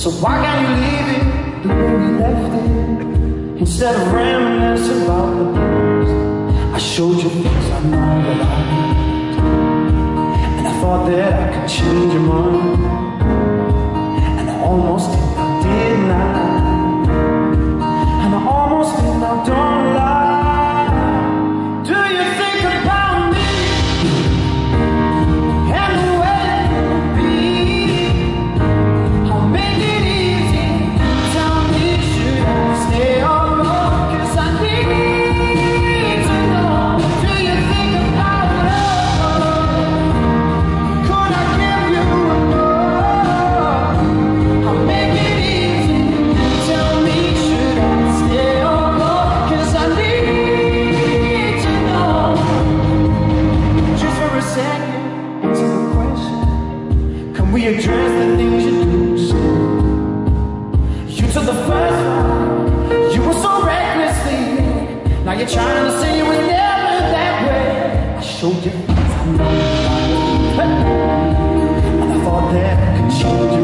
So why can't you leave it the way we left it? Instead of reminiscing about the past, I showed you things I know that I need, and I thought that I could change your mind, and I almost did, I did not, and I almost did not, don't lie. Do you think about me and the way it would be? I'll make it easy. Tell me, should I stay or go? 'Cause I need to know. Do you think about love? Could I give you a love? I'll make it easy. Tell me, should I stay or go? 'Cause I need to know. Just for a second, answer the question. Can we address the things you do? You took the first ride, you were so recklessly. Now you're trying to say you were never that way. I showed you things I know, and I thought that I could change you.